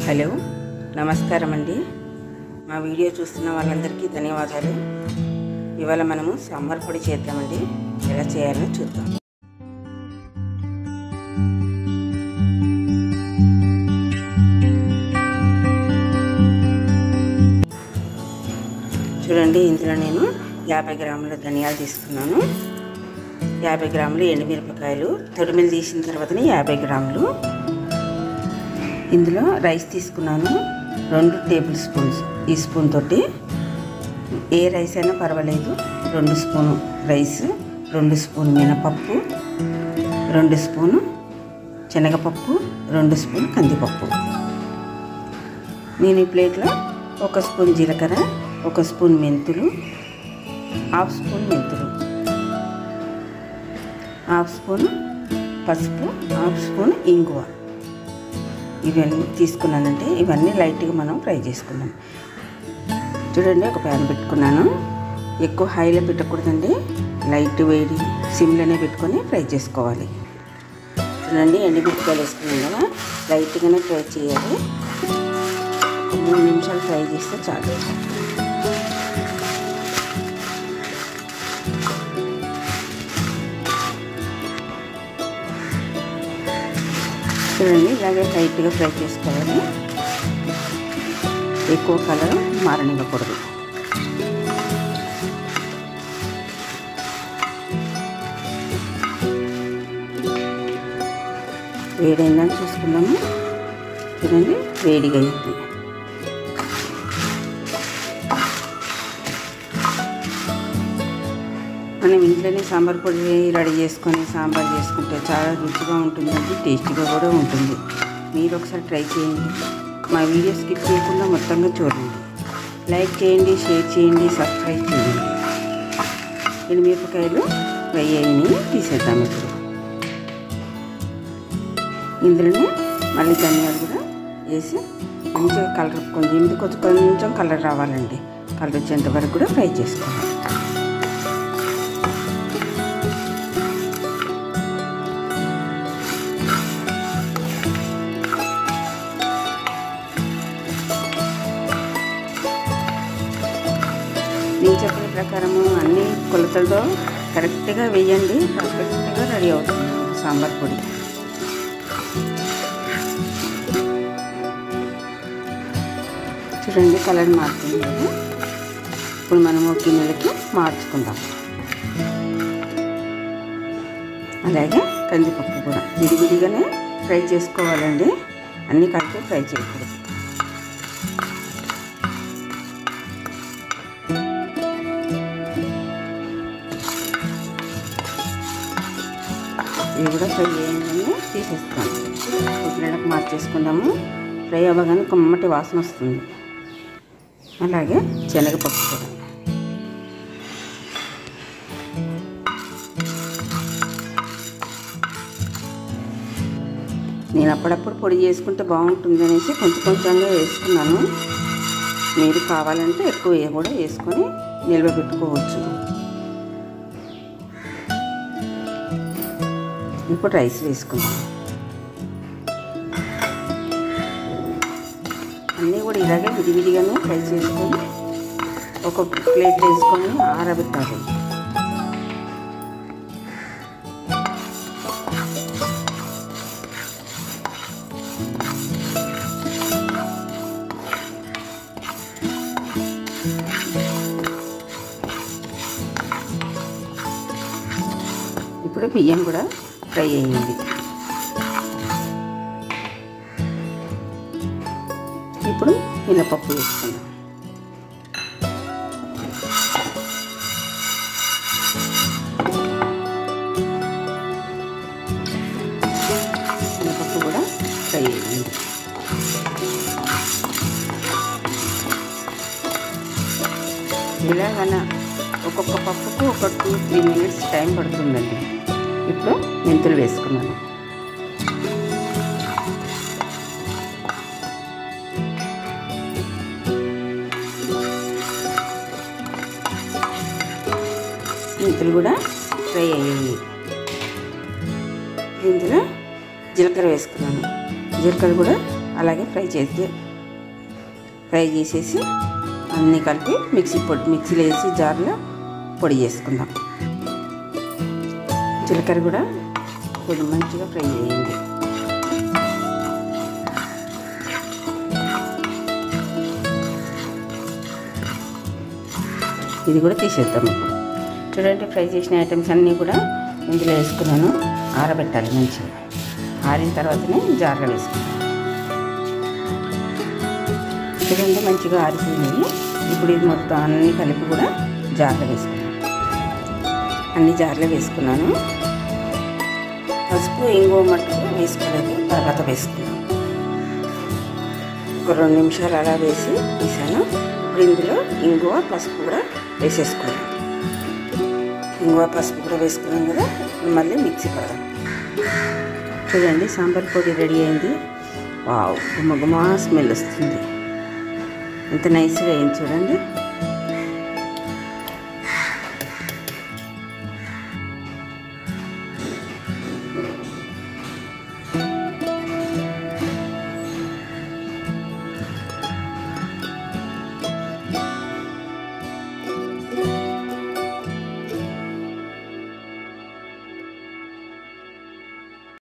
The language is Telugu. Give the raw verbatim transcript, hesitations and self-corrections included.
హలో నమస్కారం అండి. మా వీడియో చూస్తున్న వాళ్ళందరికీ ధన్యవాదాలు. ఇవాళ మనము సాంబార్ పొడి చేద్దామండి. ఎలా చేయాలో చూద్దాం. చూడండి, ఇందులో నేను యాభై గ్రాముల ధనియాలు తీసుకున్నాను, యాభై గ్రాములు ఎండుమిరపకాయలు తొడిమిలు తీసిన తర్వాతనే యాభై గ్రాములు. ఇందులో రైస్ తీసుకున్నాను, రెండు టేబుల్ స్పూన్స్. ఈ స్పూన్ తోటి ఏ రైస్ అయినా పర్వాలేదు. రెండు స్పూను రైస్, రెండు స్పూన్ మినపప్పు, రెండు స్పూను శనగపప్పు, రెండు స్పూన్ కందిపప్పు. నేను ఈ ప్లేట్లో ఒక స్పూన్ జీలకర్ర, ఒక స్పూన్ మెంతులు, హాఫ్ స్పూన్ మెంతులు, హాఫ్ స్పూన్ పసుపు, హాఫ్ స్పూన్ ఇంగువ ఇవన్నీ తీసుకున్నానంటే ఇవన్నీ లైట్గా మనం ఫ్రై చేసుకున్నాం. చూడండి, ఒక ప్యాన్ పెట్టుకున్నాను. ఎక్కువ హైలో పెట్టకూడదండి, లైట్ వేడి సిమ్లోనే పెట్టుకొని ఫ్రై చేసుకోవాలి. చూడండి, ఎండుమిరపకాయలు వేసుకున్నాం కదా, లైట్గానే ఫ్రై చేయాలి. ఒక మూడు నిమిషాలు ఫ్రై చేస్తే చాలు. చూడండి, ఇలాగే లైట్గా ఫ్రై చేసుకోవాలి. ఎక్కువ కలర్ మారనివ్వకూడదు. వేడైందని చూసుకున్నాము. చూడండి, వేడిగా అయింది. మనం ఇంట్లోనే సాంబార్ పొడి రెడీ చేసుకొని సాంబార్ చేసుకుంటే చాలా రుచిగా ఉంటుందండి, టేస్టీగా కూడా ఉంటుంది. మీరు ఒకసారి ట్రై చేయండి. మా వీడియో స్కిప్ చేయకుండా మొత్తంగా చూడండి. లైక్ చేయండి, షేర్ చేయండి, సబ్స్క్రైబ్ చేయండి. ఎండుమిరపకాయలు ఫ్రై అయ్యి తీసేద్దాం. ఇప్పుడు ఇందులోనే మళ్ళీ ధనియాలు కూడా వేసి మంచిగా కలర్ కొంచెం ఇందుకు కొంచెం కొంచెం కలర్ రావాలండి. కలర్ వచ్చేంత వరకు కూడా ఫ్రై చేసుకోవాలి. నేను చెప్పిన ప్రకారము అన్ని కొలతలతో కరెక్ట్గా వేయండి, పర్ఫెక్ట్గా రెడీ అవుతుంది సాంబార్ పొడి. చూడండి, కలర్ మారుతుంది కదా. ఇప్పుడు మనము గిన్నెలకి మార్చుకుందాం. అలాగే కందిపప్పు కూడా విడివిడిగానే ఫ్రై చేసుకోవాలండి, అన్నీ కలిపి ఫ్రై చేయకూడదు. ఇవి కూడా ఫ్రై చేయండి, తీసేస్తాను. గిన్నెలకు మార్చేసుకుందాము. ఫ్రై అవ్వగానే కమ్మటి వాసన వస్తుంది. అలాగే శనగపప్పు కూడా. నేను అప్పుడప్పుడు పొడి చేసుకుంటే బాగుంటుంది అనేసి కొంచెం కొంచెంగా వేసుకున్నాను. మీరు కావాలంటే ఎక్కువ కూడా వేసుకొని నిల్వ పెట్టుకోవచ్చు. ఇప్పుడు రైస్ వేసుకుందాం. అన్నీ కూడా ఇలాగే విడివిడిగానే ఫ్రై చేసుకొని ఒక ప్లేట్ వేసుకొని ఆరబెట్టాలి. ఇప్పుడు బియ్యం కూడా ఫ్రై అయ్యింది. ఇప్పుడు మినపప్పు వేసుకుందాం. మినపప్పు కూడా ఫ్రై అయ్యింది. ఇలాగన ఒక్కొక్క పప్పుకు ఒక టూ త్రీ మినిట్స్ టైం పడుతుందండి. ఇప్పుడు మెంతులు వేసుకున్నాను. మెంతులు కూడా ఫ్రై అయ్యాయి. ఇందులో జీలకర్ర వేసుకున్నాను. జీలకర్ర కూడా అలాగే ఫ్రై చేసి ఫ్రై చేసేసి అన్నీ కలిపి మిక్సీ పొడి మిక్సీలో వేసి జార్లో పొడి చేసుకుందాం. జీలకర్ర కూడా కొంచెం మంచిగా ఫ్రై చేయండి. ఇది కూడా తీసేద్దాం. ఇప్పుడు చూడండి, ఫ్రై చేసిన ఐటమ్స్ అన్నీ కూడా ఇందులో వేసుకున్నాను. ఆరబెట్టాలి మంచిగా. ఆరిన తర్వాతనే జార్లో వేసుకున్నాను. చూడండి, మంచిగా ఆరిపోయినాయి. ఇప్పుడు ఇది మొత్తం అన్నీ కలిపి కూడా జార్లో వేసుకున్నాను. అన్ని జార్లో వేసుకున్నాను. పసుపు ఇంగువ మట్టుకు వేసుకోలేదు, తర్వాత వేసుకున్నాను. ఒక రెండు నిమిషాలు అలా వేసి తీసాను. ఇప్పుడు ఇందులో ఇంగువ పసుపు కూడా వేసేసుకున్నాను. ఇంగువ పసుపు కూడా వేసుకున్నాం కదా. మళ్ళీ మిక్సీ పడదాం. చూడండి, సాంబార్ పొడి రెడీ అయింది. వావ్, గుమ్మ గుమ్మ స్మెల్ వస్తుంది. ఎంత నైస్గా అయింది చూడండి.